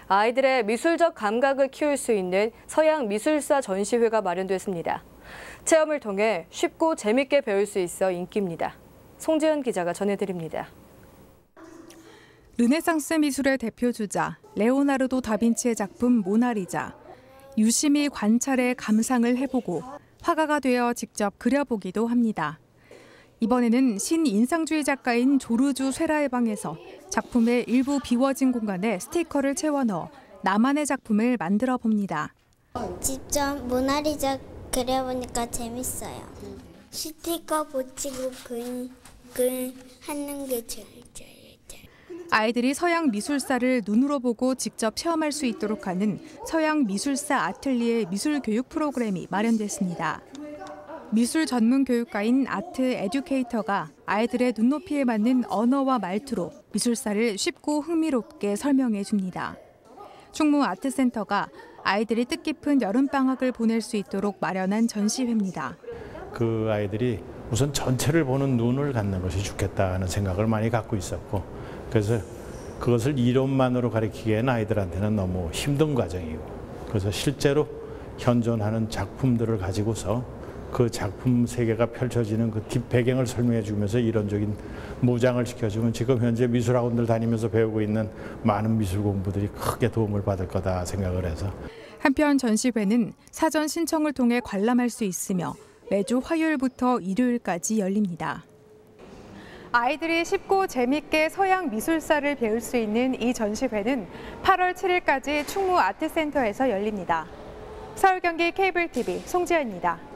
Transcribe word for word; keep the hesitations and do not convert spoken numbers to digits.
아이들의 미술적 감각을 키울 수 있는 서양 미술사 전시회가 마련됐습니다. 체험을 통해 쉽고 재밌게 배울 수 있어 인기입니다. 송재현 기자가 전해드립니다. 르네상스 미술의 대표주자 레오나르도 다빈치의 작품 모나리자. 유심히 관찰해 감상을 해보고 화가가 되어 직접 그려보기도 합니다. 이번에는 신인상주의 작가인 조르주 쇠라의 방에서 작품의 일부 비워진 공간에 스티커를 채워 넣어 나만의 작품을 만들어 봅니다. 직접 모나리자 그려보니까 재밌어요. 스티커 붙이고 그, 그 하는 게 제일 재밌어요. 아이들이 서양 미술사를 눈으로 보고 직접 체험할 수 있도록 하는 서양 미술사 아틀리에 미술 교육 프로그램이 마련됐습니다. 미술 전문 교육가인 아트 에듀케이터가 아이들의 눈높이에 맞는 언어와 말투로 미술사를 쉽고 흥미롭게 설명해 줍니다. 충무 아트센터가 아이들이 뜻깊은 여름방학을 보낼 수 있도록 마련한 전시회입니다. 그 아이들이 우선 전체를 보는 눈을 갖는 것이 좋겠다는 생각을 많이 갖고 있었고, 그래서 그것을 이론만으로 가르치기에는 아이들한테는 너무 힘든 과정이고, 그래서 실제로 현존하는 작품들을 가지고서 그 작품 세계가 펼쳐지는 그 뒷배경을 설명해 주면서 이론적인 무장을 시켜주면 지금 현재 미술학원들 다니면서 배우고 있는 많은 미술 공부들이 크게 도움을 받을 거다 생각을 해서. 한편 전시회는 사전 신청을 통해 관람할 수 있으며 매주 화요일부터 일요일까지 열립니다. 아이들이 쉽고 재밌게 서양 미술사를 배울 수 있는 이 전시회는 팔월 칠일까지 충무 아트센터에서 열립니다. 서울 경기 케이블 티비 송지연입니다.